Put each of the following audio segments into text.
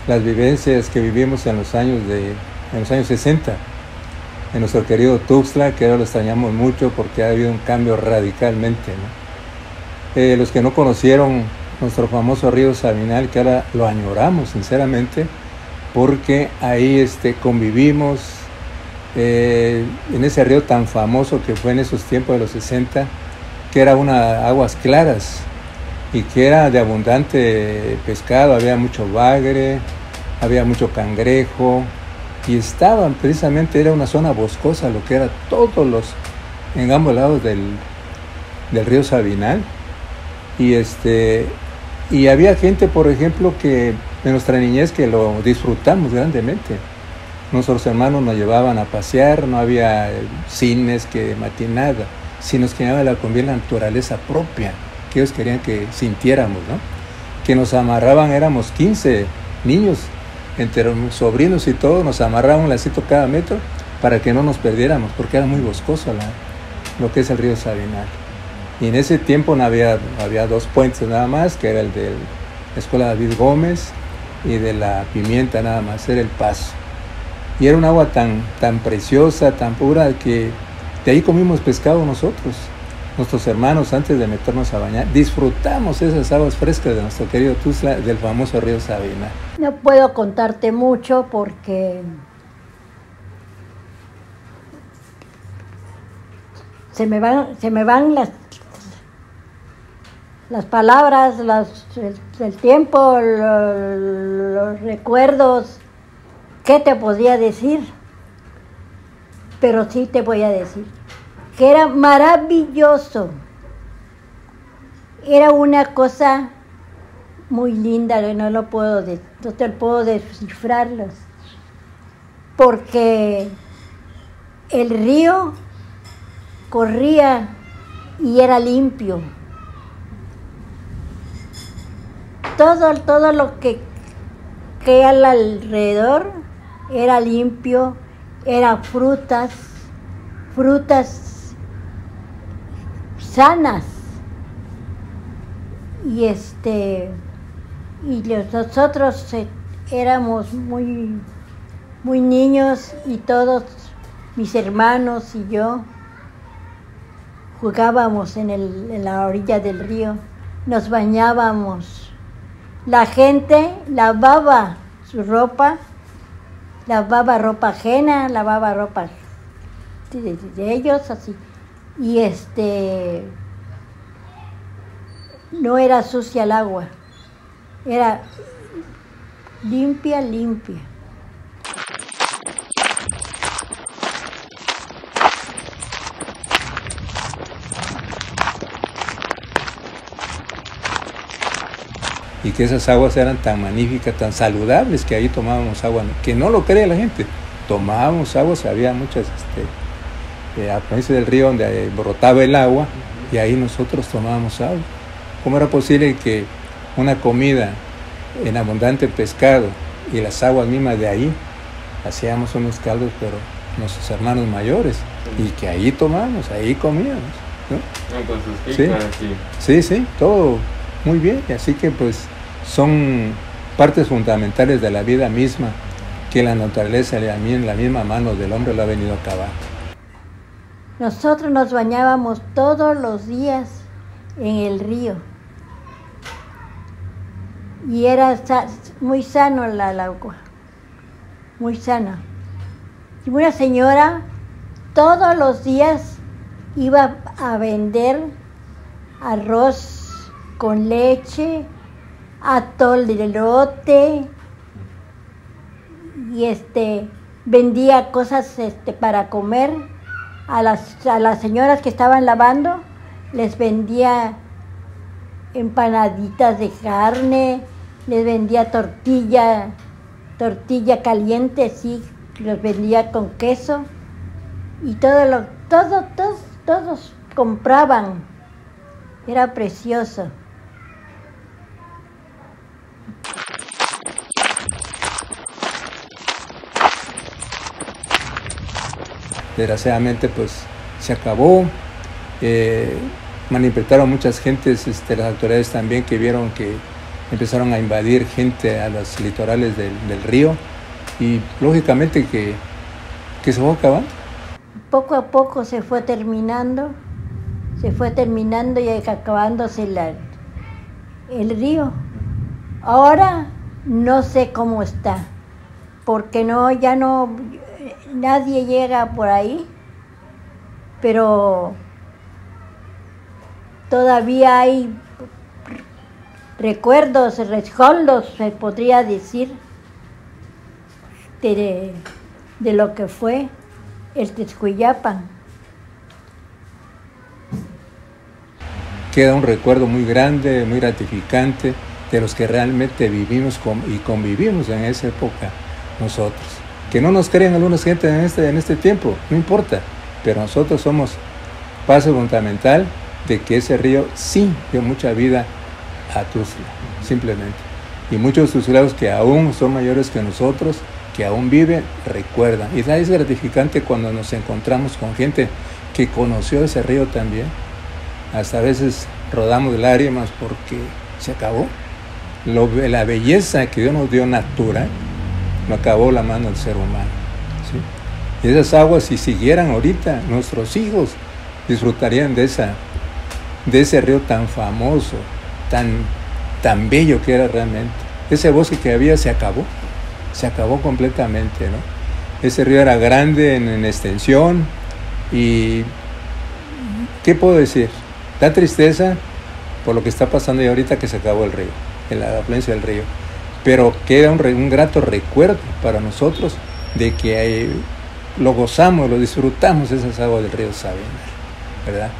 las vivencias que vivimos en los años 60, en nuestro querido Tuxtla, que ahora lo extrañamos mucho porque ha habido un cambio radicalmente, ¿no? Los que no conocieron nuestro famoso río Sabinal, que ahora lo añoramos sinceramente, porque ahí convivimos en ese río tan famoso que fue en esos tiempos de los 60, que era aguas claras y que era de abundante pescado, había mucho bagre, había mucho cangrejo, y era una zona boscosa, lo que era en ambos lados del río Sabinal, y había gente, por ejemplo, que en nuestra niñez que lo disfrutamos grandemente. Nuestros hermanos nos llevaban a pasear, no había cines que matinada, sino que la naturaleza propia, que ellos querían que sintiéramos, ¿no? Que nos amarraban, éramos 15 niños, entre sobrinos y todo, nos amarraban un lacito cada metro para que no nos perdiéramos, porque era muy boscoso lo que es el río Sabinal. Y en ese tiempo había 2 puentes nada más, que era el de la Escuela David Gómez y de la Pimienta nada más, era el paso. Y era un agua tan preciosa, tan pura, que de ahí comimos pescado nosotros, nuestros hermanos, antes de meternos a bañar. Disfrutamos esas aguas frescas de nuestro querido Tuxtla, del famoso río Sabinal. No puedo contarte mucho porque se me van las palabras, el tiempo, los recuerdos. ¿Qué te podía decir? Pero sí te voy a decir que era maravilloso. Era una cosa muy linda, que no te puedo descifrarlo. Porque el río corría y era limpio. Todo lo que al alrededor era limpio, eran frutas sanas. Y nosotros éramos muy niños, y todos mis hermanos y yo jugábamos en la orilla del río, nos bañábamos. La gente lavaba su ropa, lavaba ropa ajena, lavaba ropa de ellos, así. Y no era sucia el agua, era limpia. Y que esas aguas eran tan magníficas, tan saludables, que ahí tomábamos agua, que no lo cree la gente, tomábamos agua, había muchas afluencias del río donde brotaba el agua, y ahí nosotros tomábamos agua. ¿Cómo era posible que una comida en abundante pescado y las aguas mismas de ahí, hacíamos unos caldos, pero nuestros hermanos mayores, y que ahí tomábamos, ahí comíamos, ¿no? Con sus picas, sí, todo muy bien, así que pues son partes fundamentales de la vida misma, que la naturaleza, en la misma mano del hombre, lo ha venido a acabar. Nosotros nos bañábamos todos los días en el río, y era muy sano el agua, muy sana. Y una señora todos los días iba a vender arroz con leche, atol de elote, y vendía cosas para comer a las señoras que estaban lavando. Les vendía empanaditas de carne, les vendía tortilla caliente, sí, los vendía con queso, y todos compraban. Era precioso. Desgraciadamente pues se acabó, manifestaron muchas gentes, las autoridades también, que vieron que empezaron a invadir gente a los litorales del río y lógicamente que se fue acabando. Poco a poco se fue terminando y acabándose el río. Ahora no sé cómo está, porque ya no, nadie llega por ahí, pero todavía hay recuerdos, rescoldos, se podría decir, de lo que fue el Texcoillapan. Queda un recuerdo muy grande, muy gratificante de los que realmente vivimos y convivimos en esa época nosotros. Que no nos crean algunas gente en este tiempo, no importa, pero nosotros somos paso fundamental de que ese río sí dio mucha vida a Tuxtla, simplemente. Y muchos tuxtlecos que aún son mayores que nosotros, que aún viven, recuerdan. Y es gratificante cuando nos encontramos con gente que conoció ese río también. Hasta a veces rodamos lágrimas porque se acabó. La belleza que Dios nos dio natural, lo acabó la mano del ser humano, ¿sí? Y esas aguas, si siguieran ahorita, nuestros hijos disfrutarían de ese río tan famoso, tan bello que era realmente. Ese bosque que había se acabó completamente, ¿no? Ese río era grande en extensión y ¿qué puedo decir? Da tristeza por lo que está pasando y ahorita que se acabó el río, la afluencia del río, pero queda un grato recuerdo para nosotros de que lo gozamos, lo disfrutamos esas aguas del río Sabinar, ¿verdad?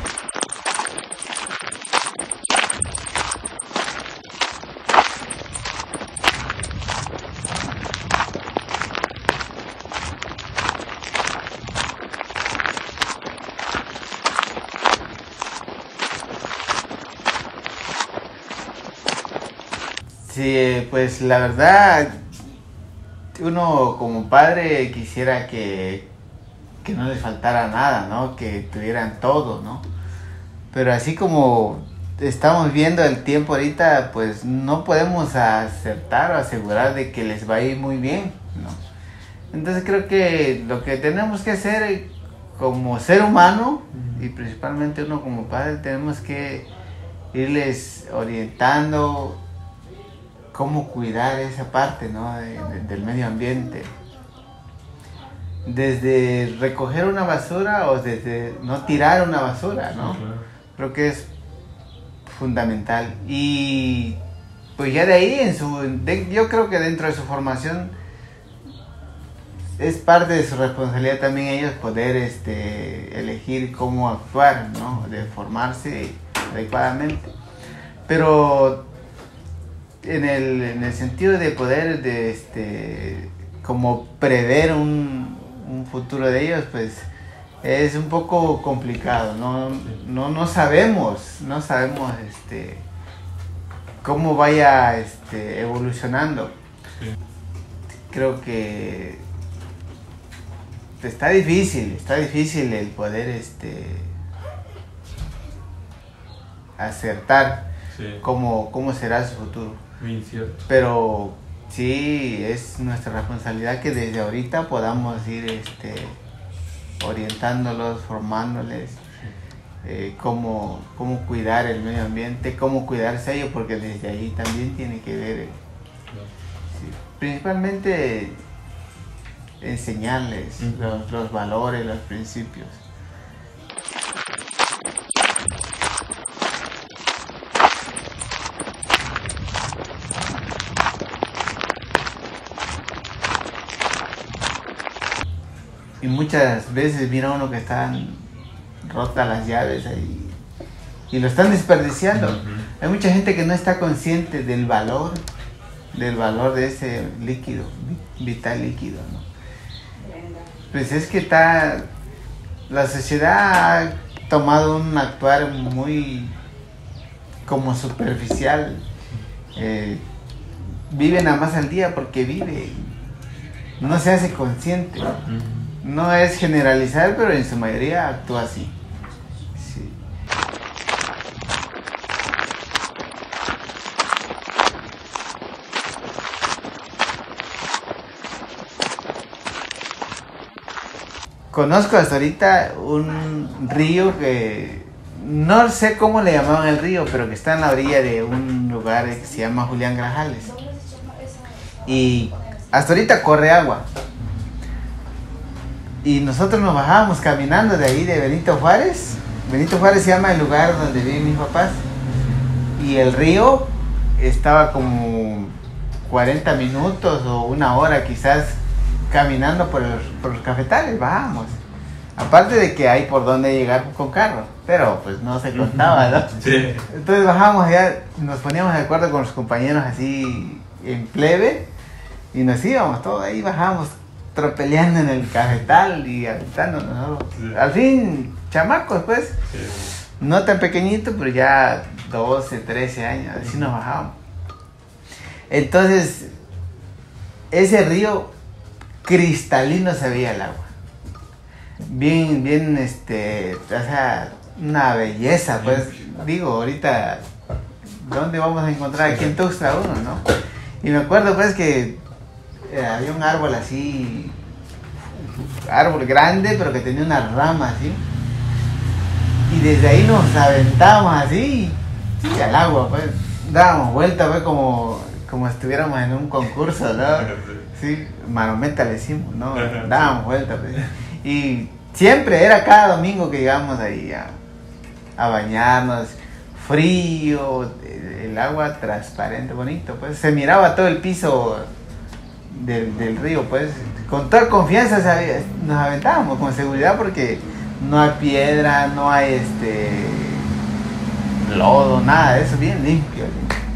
Sí, pues la verdad, uno como padre quisiera que no les faltara nada, ¿no? Que tuvieran todo, ¿no? Pero así como estamos viendo el tiempo ahorita, pues no podemos acertar o asegurar de que les va a ir muy bien, ¿no? Entonces creo que lo que tenemos que hacer como ser humano, y principalmente uno como padre, tenemos que irles orientando cómo cuidar esa parte, ¿no? del medio ambiente. Desde recoger una basura o desde no tirar una basura, ¿no? Uh-huh. Creo que es fundamental. Y pues ya de ahí, yo creo que dentro de su formación es parte de su responsabilidad también ellos poder elegir cómo actuar, ¿no? De formarse adecuadamente. Pero en el sentido de poder como prever un futuro de ellos, pues es un poco complicado, no sabemos cómo vaya evolucionando. Sí. Creo que está difícil el poder acertar, sí, cómo será su futuro. Muy incierto. Pero sí, es nuestra responsabilidad que desde ahorita podamos ir orientándolos, formándoles, cómo cuidar el medio ambiente, cómo cuidarse ellos, porque desde ahí también tiene que ver, sí, principalmente enseñarles los valores, los principios. Y muchas veces mira uno que están rotas las llaves ahí y lo están desperdiciando. Uh-huh. Hay mucha gente que no está consciente del valor de ese líquido, vital líquido, ¿no? Pues es que la sociedad ha tomado un actuar muy como superficial. Vive nada más al día porque vive, no se hace consciente. Uh-huh. No es generalizar, pero en su mayoría actúa así. Sí. conozco hasta ahorita un río que no sé cómo le llamaban el río, pero que está en la orilla de un lugar que se llama Julián Grajales. Y hasta ahorita corre agua. Y nosotros nos bajábamos caminando de ahí, de Benito Juárez. Benito Juárez se llama el lugar donde viven mis papás. Y el río estaba como 40 minutos o una hora quizás caminando por los cafetales, bajábamos. Aparte de que hay por dónde llegar con carro, pero pues no se contaba, ¿no? Sí. Entonces bajábamos ya, nos poníamos de acuerdo con los compañeros así en plebe y nos íbamos todos ahí, bajábamos tropeleando en el cafetal y aventándonos, ¿no? Sí. Al fin, chamacos pues, Sí. no tan pequeñitos, pero ya 12, 13 años, así nos bajábamos. Entonces, ese río cristalino se veía el agua. Bien, o sea, una belleza, pues. Digo, ahorita, ¿dónde vamos a encontrar aquí en Tuxtla uno, no? Y me acuerdo, pues, que había un árbol así, árbol grande, pero que tenía una rama así. Y desde ahí nos aventábamos así, sí, al agua, pues. Dábamos vuelta, pues, como estuviéramos en un concurso, ¿no? Sí, marometa le decimos, ¿no? Dábamos vuelta, pues. Y siempre era cada domingo que íbamos ahí a bañarnos, frío, el agua transparente, bonito, pues. Se miraba todo el piso del río, pues. Con toda confianza nos aventábamos, con seguridad, porque no hay piedra, no hay lodo, nada de eso, bien limpio.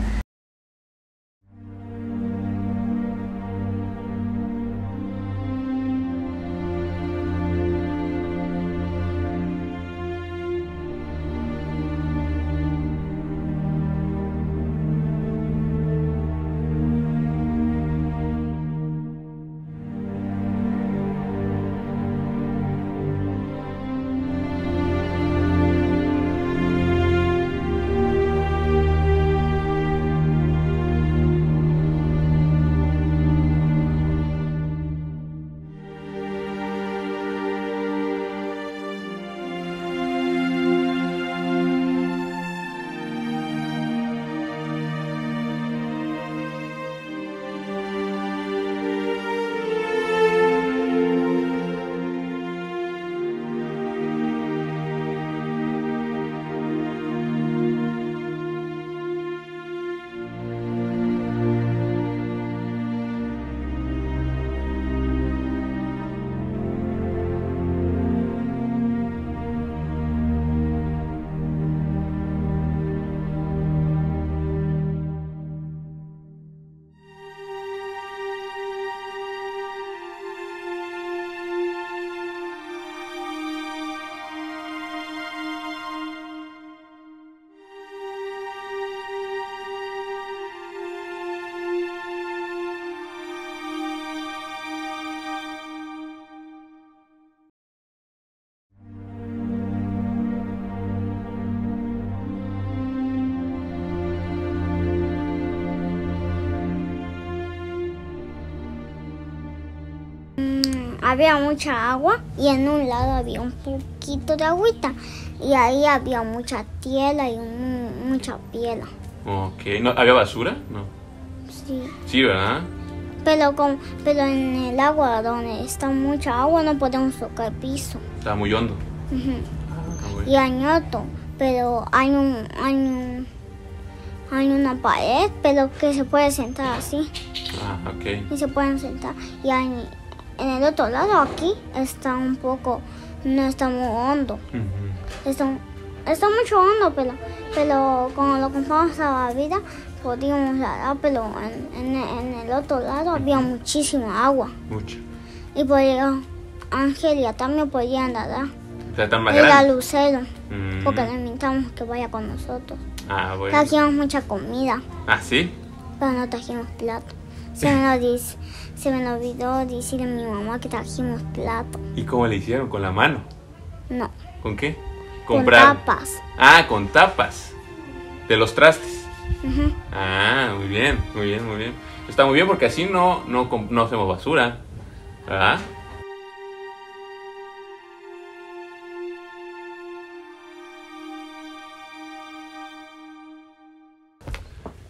Había mucha agua y en un lado había un poquito de agüita y ahí había mucha tierra y mucha piedra. Ok, ¿no, había basura? No. Sí. Sí, ¿verdad? Pero en el agua donde está mucha agua no podemos tocar el piso. Estaba muy hondo. Ujú. Ah, bueno. Y hay otro, pero hay una pared, pero que se puede sentar así. Ah, ok. Y se pueden sentar. Y en el otro lado, aquí, está un poco, no está muy hondo. Ujú. Está mucho hondo, pero cuando lo compramos a la vida, podíamos nadar, pero en el otro lado había muchísima agua. Mucho. Y Ángel y a también podían nadar. O sea, están más Y la grandes. Lucero, Mm. porque le invitamos que vaya con nosotros. Ah, bueno. Trajimos mucha comida, Ah, ¿sí? pero no trajimos plato. Se me olvidó decirle a mi mamá que trajimos plato. ¿Y cómo le hicieron? ¿Con la mano? No, ¿Con qué? con tapas. Ah, con tapas. De los trastes. Ujú. Ah, muy bien, muy bien, muy bien. Está muy bien porque así no hacemos basura, ¿verdad?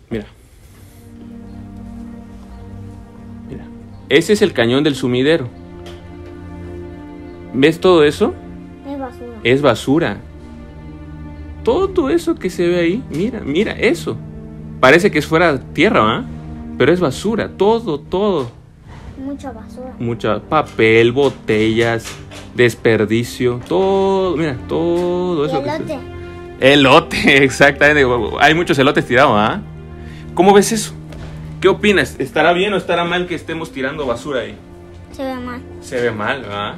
Mira. Mira. Ese es el cañón del sumidero. ¿Ves todo eso? Es basura. Es basura. Todo eso que se ve ahí, mira eso. Parece que es fuera tierra, ¿ah? Pero es basura, todo. Mucha basura. Mucha papel, botellas, desperdicio, todo, mira, todo eso. Elote. Elote, exactamente. Hay muchos elotes tirados, ¿ah? ¿Cómo ves eso? ¿Qué opinas? ¿Estará bien o estará mal que estemos tirando basura ahí? Se ve mal. Se ve mal, ¿verdad?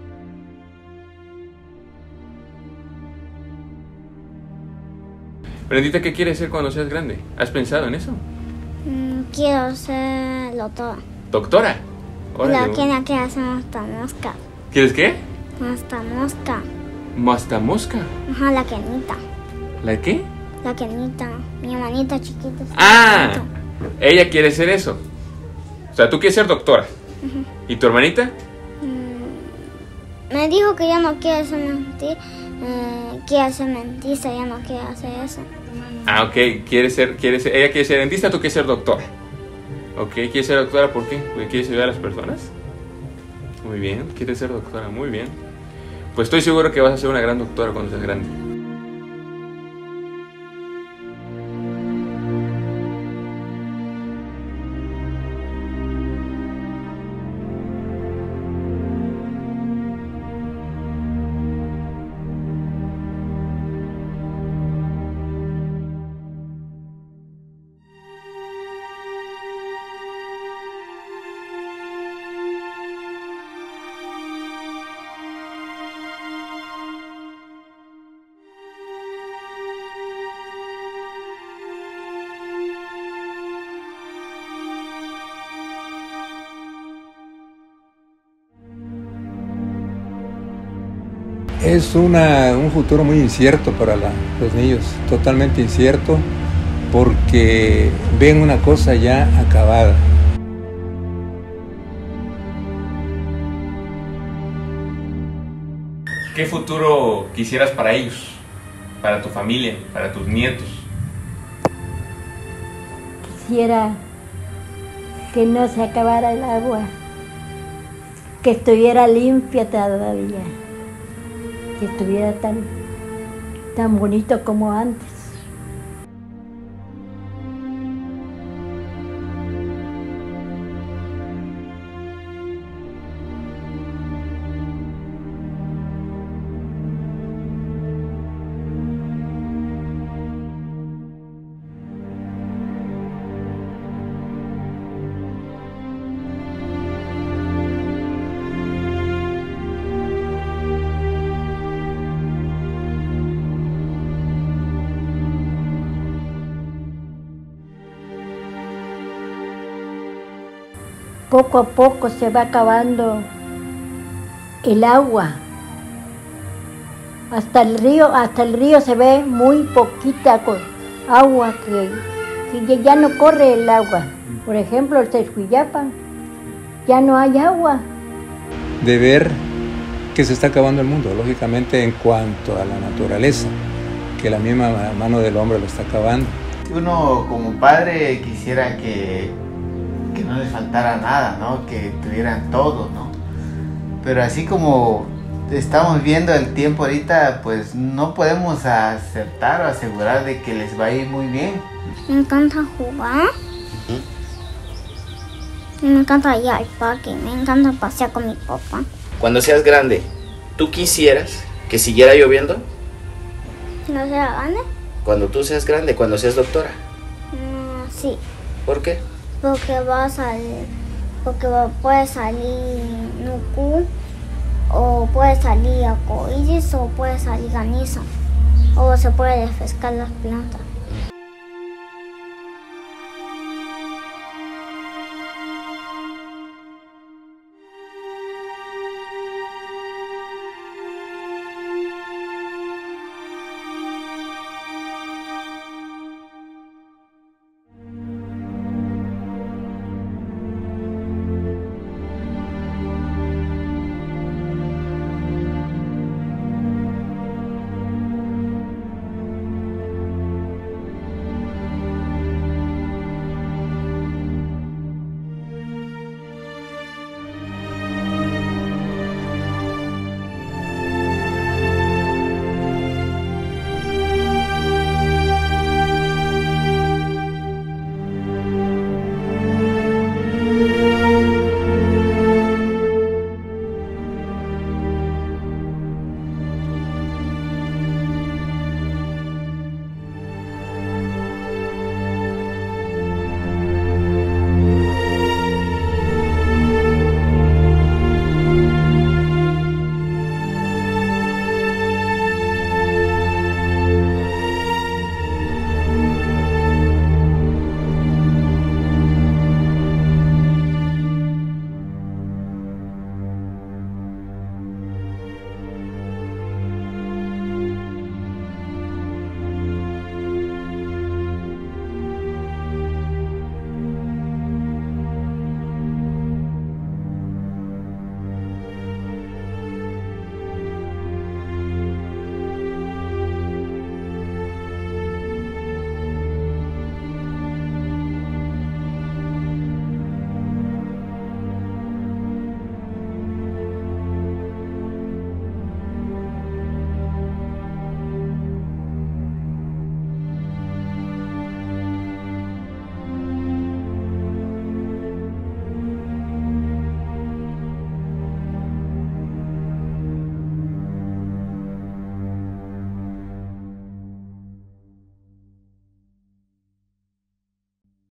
Brendita, ¿qué quieres ser cuando seas grande? ¿Has pensado en eso? Quiero ser doctora. ¿Doctora? La que hace hasta mosca. ¿Quieres qué? Hasta mosca. ¿Hasta mosca? Ajá, la Kenita. ¿La qué? La Kenita. Mi hermanita chiquita. ¡Ah! Ella quiere ser eso. O sea, tú quieres ser doctora. ¿Y tu hermanita? Me dijo que ya no quiere ser quiere ser dentista, ya no quiere hacer eso. Ah, ok. Ella quiere ser dentista, tú quieres ser doctora. Ok, ¿quieres ser doctora por qué? ¿Porque quieres ayudar a las personas? Muy bien, quieres ser doctora, muy bien. Pues estoy seguro que vas a ser una gran doctora cuando seas grande. Es un futuro muy incierto para los niños, totalmente incierto, porque ven una cosa ya acabada. ¿Qué futuro quisieras para ellos? Para tu familia, para tus nietos. Quisiera que no se acabara el agua, que estuviera limpia todavía, que estuviera tan bonito como antes. Poco a poco se va acabando el agua. Hasta el río se ve muy poquita agua, que ya no corre el agua. Por ejemplo, el Sescuillapan, ya no hay agua. De ver que se está acabando el mundo, lógicamente, en cuanto a la naturaleza, que la misma mano del hombre lo está acabando. Uno como padre quisiera que no les faltara nada, ¿no? Que tuvieran todo, ¿no? Pero así como estamos viendo el tiempo ahorita, pues no podemos acertar o asegurar de que les va a ir muy bien. Me encanta jugar. Me encanta ir al parque. Me encanta pasear con mi papá. Cuando seas grande, ¿tú quisieras que siguiera lloviendo? ¿No se la gane? Cuando tú seas grande, cuando seas doctora. Sí. ¿Por qué? Porque puede salir nucu, o puede salir arcoíris, o puede salir granizo, o se puede refrescar las plantas.